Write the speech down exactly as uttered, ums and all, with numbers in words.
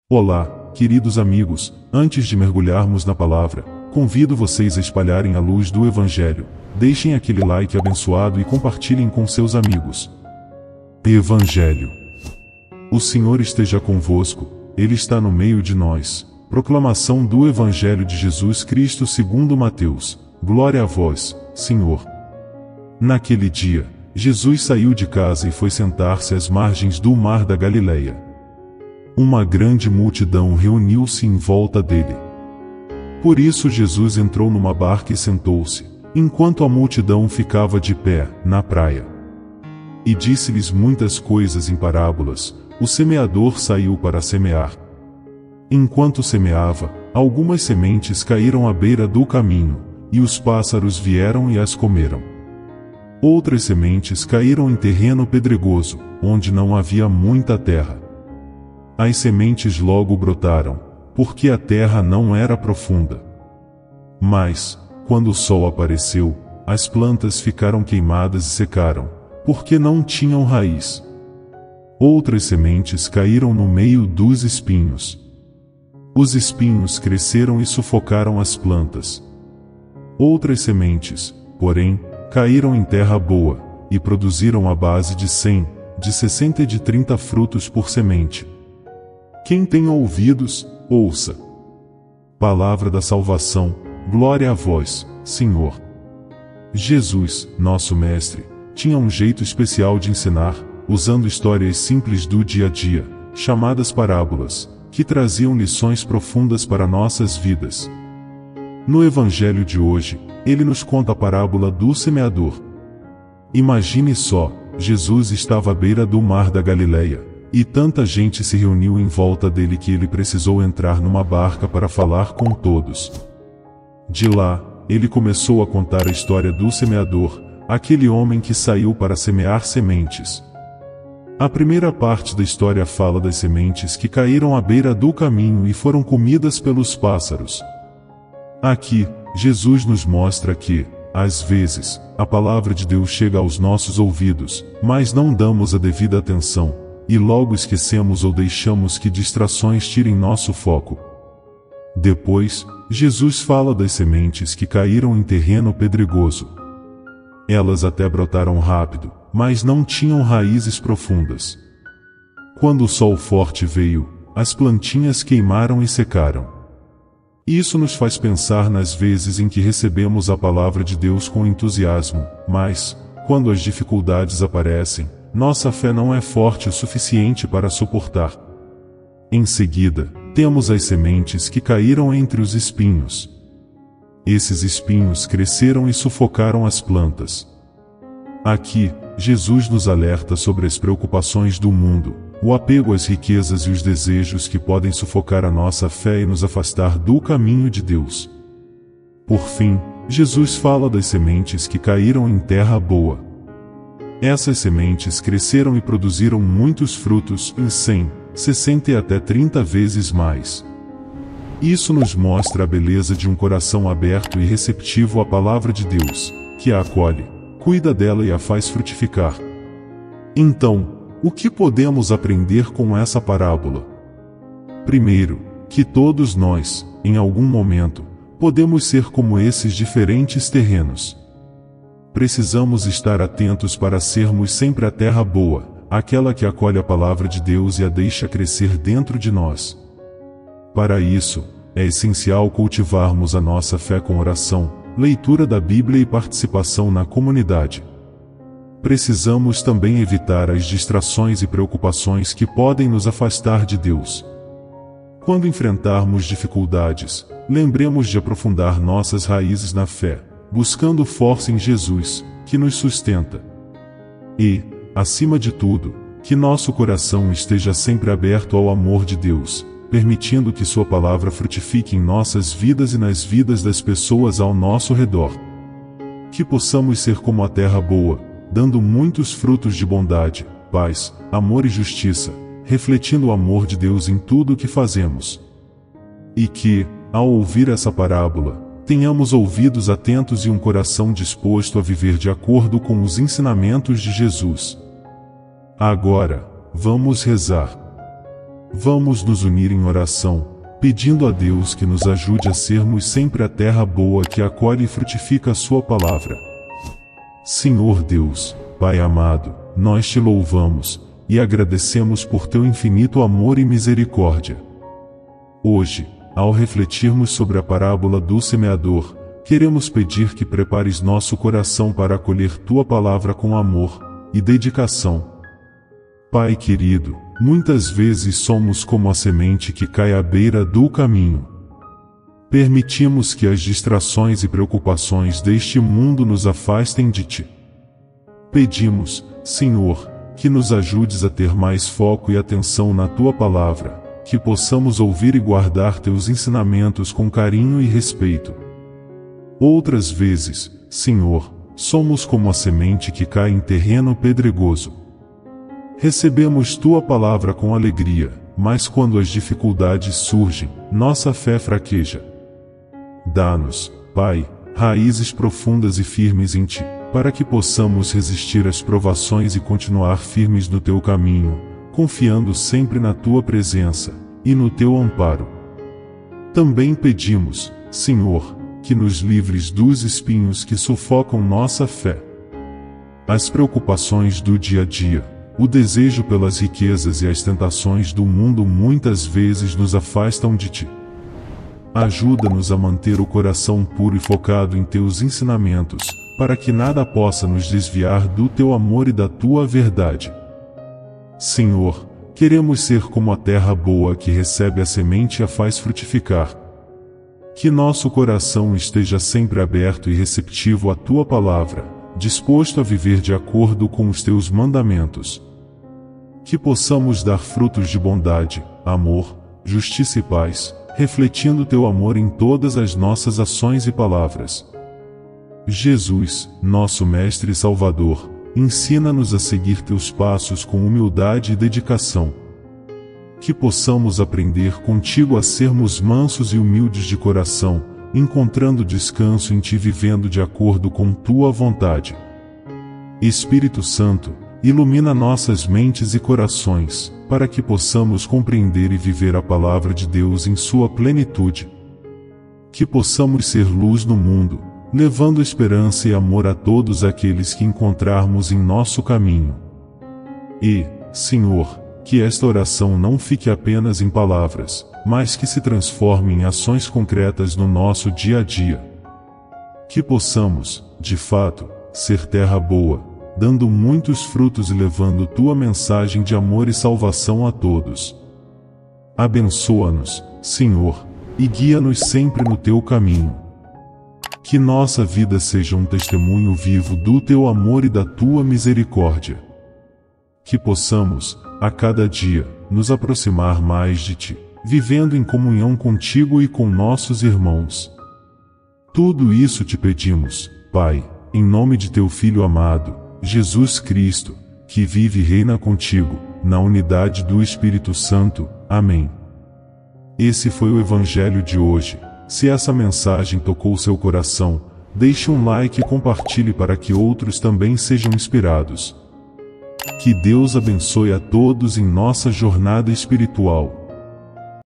Olá, queridos amigos, antes de mergulharmos na palavra, convido vocês a espalharem a luz do Evangelho. Deixem aquele like abençoado e compartilhem com seus amigos. Evangelho. O Senhor esteja convosco, Ele está no meio de nós. Proclamação do Evangelho de Jesus Cristo segundo Mateus. Glória a vós, Senhor. Naquele dia, Jesus saiu de casa e foi sentar-se às margens do mar da Galileia. Uma grande multidão reuniu-se em volta dele. Por isso Jesus entrou numa barca e sentou-se, enquanto a multidão ficava de pé, na praia. E disse-lhes muitas coisas em parábolas. O semeador saiu para semear. Enquanto semeava, algumas sementes caíram à beira do caminho, e os pássaros vieram e as comeram. Outras sementes caíram em terreno pedregoso, onde não havia muita terra. As sementes logo brotaram, porque a terra não era profunda. Mas, quando o sol apareceu, as plantas ficaram queimadas e secaram, porque não tinham raiz. Outras sementes caíram no meio dos espinhos. Os espinhos cresceram e sufocaram as plantas. Outras sementes, porém, caíram em terra boa, e produziram a base de cem, de sessenta e de trinta frutos por semente. Quem tem ouvidos, ouça. Palavra da salvação, glória a vós, Senhor. Jesus, nosso Mestre, tinha um jeito especial de ensinar, usando histórias simples do dia a dia, chamadas parábolas, que traziam lições profundas para nossas vidas. No Evangelho de hoje, ele nos conta a parábola do semeador. Imagine só, Jesus estava à beira do mar da Galileia. E tanta gente se reuniu em volta dele que ele precisou entrar numa barca para falar com todos. De lá, ele começou a contar a história do semeador, aquele homem que saiu para semear sementes. A primeira parte da história fala das sementes que caíram à beira do caminho e foram comidas pelos pássaros. Aqui, Jesus nos mostra que, às vezes, a palavra de Deus chega aos nossos ouvidos, mas não damos a devida atenção. E logo esquecemos ou deixamos que distrações tirem nosso foco. Depois, Jesus fala das sementes que caíram em terreno pedregoso. Elas até brotaram rápido, mas não tinham raízes profundas. Quando o sol forte veio, as plantinhas queimaram e secaram. Isso nos faz pensar nas vezes em que recebemos a palavra de Deus com entusiasmo, mas, quando as dificuldades aparecem, nossa fé não é forte o suficiente para suportar. Em seguida, temos as sementes que caíram entre os espinhos. Esses espinhos cresceram e sufocaram as plantas. Aqui, Jesus nos alerta sobre as preocupações do mundo, o apego às riquezas e os desejos que podem sufocar a nossa fé e nos afastar do caminho de Deus. Por fim, Jesus fala das sementes que caíram em terra boa. Essas sementes cresceram e produziram muitos frutos, em cem, sessenta e até trinta vezes mais. Isso nos mostra a beleza de um coração aberto e receptivo à palavra de Deus, que a acolhe, cuida dela e a faz frutificar. Então, o que podemos aprender com essa parábola? Primeiro, que todos nós, em algum momento, podemos ser como esses diferentes terrenos. Precisamos estar atentos para sermos sempre a terra boa, aquela que acolhe a palavra de Deus e a deixa crescer dentro de nós. Para isso, é essencial cultivarmos a nossa fé com oração, leitura da Bíblia e participação na comunidade. Precisamos também evitar as distrações e preocupações que podem nos afastar de Deus. Quando enfrentarmos dificuldades, lembremos de aprofundar nossas raízes na fé, buscando força em Jesus, que nos sustenta. E, acima de tudo, que nosso coração esteja sempre aberto ao amor de Deus, permitindo que Sua palavra frutifique em nossas vidas e nas vidas das pessoas ao nosso redor. Que possamos ser como a terra boa, dando muitos frutos de bondade, paz, amor e justiça, refletindo o amor de Deus em tudo o que fazemos. E que, ao ouvir essa parábola, tenhamos ouvidos atentos e um coração disposto a viver de acordo com os ensinamentos de Jesus. Agora, vamos rezar. Vamos nos unir em oração, pedindo a Deus que nos ajude a sermos sempre a terra boa que acolhe e frutifica a sua palavra. Senhor Deus, Pai amado, nós te louvamos e agradecemos por teu infinito amor e misericórdia. Hoje, ao refletirmos sobre a parábola do semeador, queremos pedir que prepares nosso coração para acolher tua palavra com amor e dedicação. Pai querido, muitas vezes somos como a semente que cai à beira do caminho. Permitimos que as distrações e preocupações deste mundo nos afastem de ti. Pedimos, Senhor, que nos ajudes a ter mais foco e atenção na tua palavra, que possamos ouvir e guardar teus ensinamentos com carinho e respeito. Outras vezes, Senhor, somos como a semente que cai em terreno pedregoso. Recebemos tua palavra com alegria, mas quando as dificuldades surgem, nossa fé fraqueja. Dá-nos, Pai, raízes profundas e firmes em ti, para que possamos resistir às provações e continuar firmes no teu caminho, confiando sempre na tua presença e no teu amparo. Também pedimos, Senhor, que nos livres dos espinhos que sufocam nossa fé. As preocupações do dia a dia, o desejo pelas riquezas e as tentações do mundo muitas vezes nos afastam de ti. Ajuda-nos a manter o coração puro e focado em teus ensinamentos, para que nada possa nos desviar do teu amor e da tua verdade. Senhor, queremos ser como a terra boa que recebe a semente e a faz frutificar. Que nosso coração esteja sempre aberto e receptivo à tua palavra, disposto a viver de acordo com os teus mandamentos. Que possamos dar frutos de bondade, amor, justiça e paz, refletindo teu amor em todas as nossas ações e palavras. Jesus, nosso Mestre e Salvador, ensina-nos a seguir teus passos com humildade e dedicação. Que possamos aprender contigo a sermos mansos e humildes de coração, encontrando descanso em ti, vivendo de acordo com tua vontade. Espírito Santo, ilumina nossas mentes e corações, para que possamos compreender e viver a palavra de Deus em sua plenitude. Que possamos ser luz no mundo, levando esperança e amor a todos aqueles que encontrarmos em nosso caminho. E, Senhor, que esta oração não fique apenas em palavras, mas que se transforme em ações concretas no nosso dia a dia. Que possamos, de fato, ser terra boa, dando muitos frutos e levando tua mensagem de amor e salvação a todos. Abençoa-nos, Senhor, e guia-nos sempre no teu caminho. Que nossa vida seja um testemunho vivo do teu amor e da tua misericórdia. Que possamos, a cada dia, nos aproximar mais de ti, vivendo em comunhão contigo e com nossos irmãos. Tudo isso te pedimos, Pai, em nome de teu Filho amado, Jesus Cristo, que vive e reina contigo, na unidade do Espírito Santo. Amém. Esse foi o Evangelho de hoje. Se essa mensagem tocou seu coração, deixe um like e compartilhe para que outros também sejam inspirados. Que Deus abençoe a todos em nossa jornada espiritual.